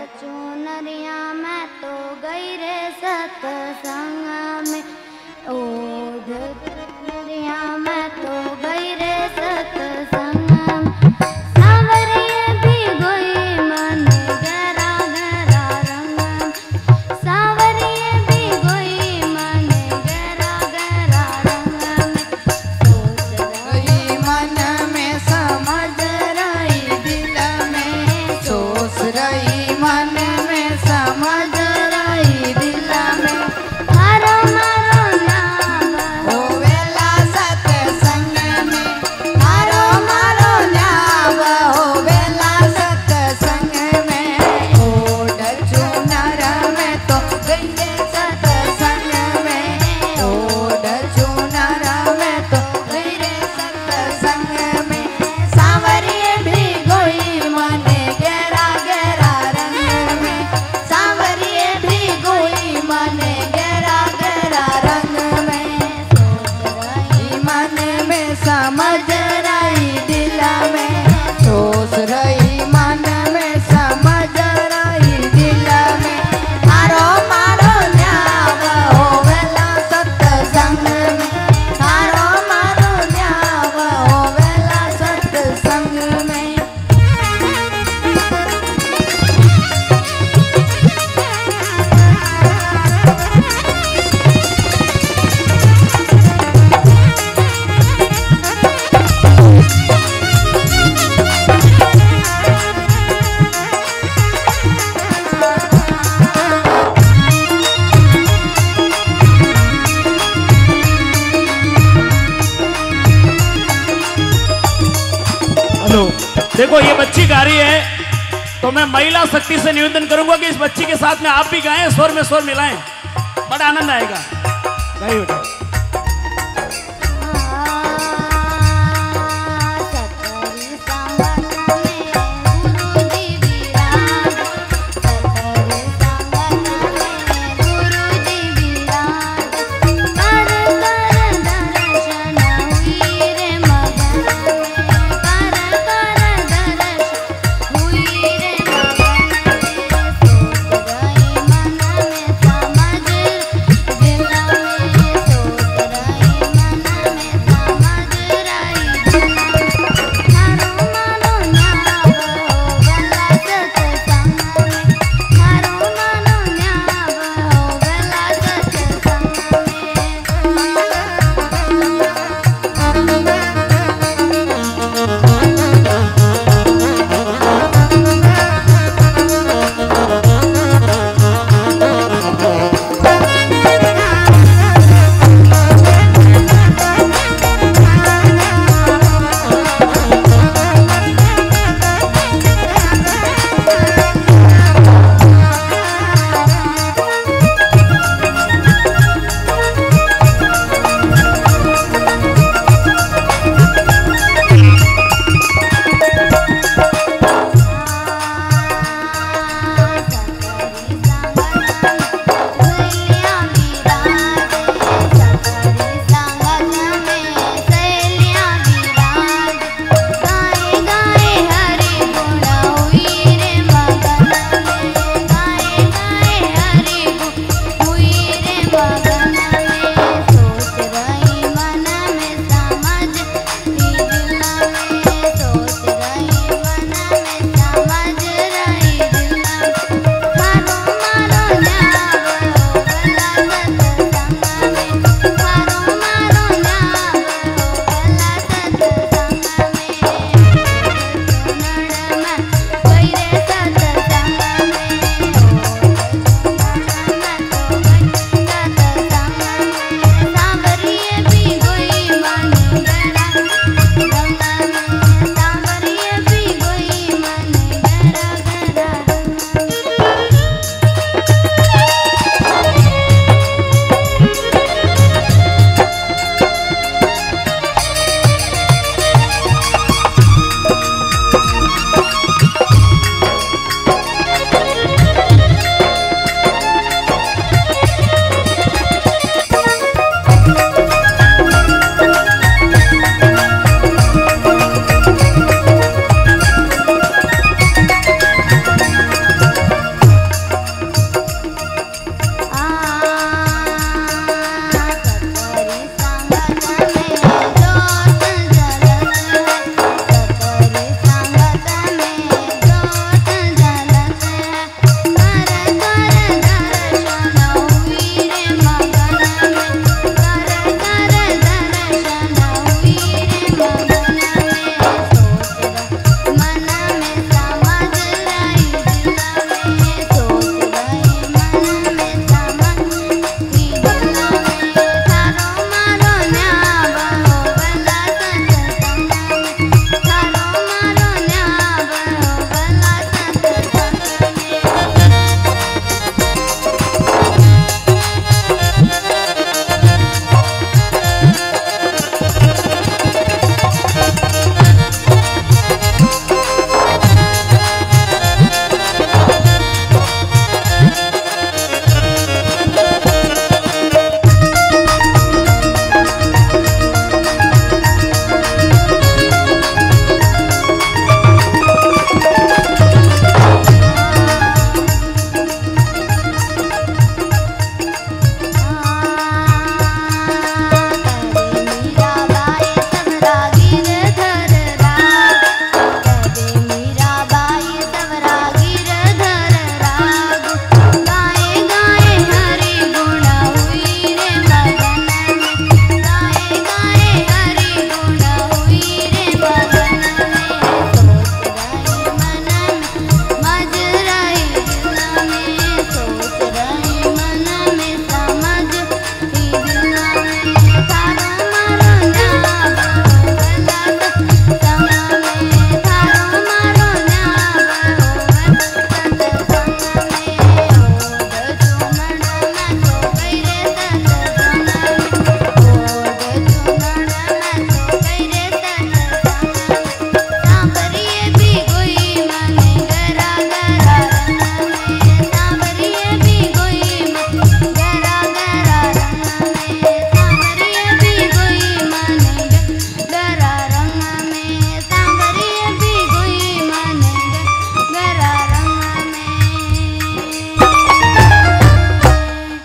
चुनरिया मैं तो गई रे सत्संग में, ओढ़ चुनरिया मैं तो गई रे सत्संग में। सांवरिए भी गई मन गहरा गहरा रंग में, सांवरिए भी गई मन गहरा गहरा रंग में। सोच रही मन में समझ रही दिल में, सोच रही मन में समझ रही दिल में। थारो मारो नाम होवेला सत्संग में, थारो मारो न्याव होवेला सत्संग में। ओढ़ चुनर में तो गई रे सत्संग में, ओढ़ चुनर में तो गई रे सत्संग में। सांवरिए भी गई मन गहरा गहरा रंग में, सांवरिए भी गई मन गहरा गहरा रंग में। मन में समझ रही दिल में, सोच रही मन में समझ रही दिल में। थारो मारो न्याव होवेला सत्संग में, थारो मारो न्याव होवेला सत्संग में। हेलो, देखो ये बच्ची गा रही है, तो मैं महिला शक्ति से निवेदन करूंगा कि इस बच्ची के साथ में आप भी गाएं, स्वर में स्वर मिलाएं, बड़ा आनंद आएगा। गाइए बेटा।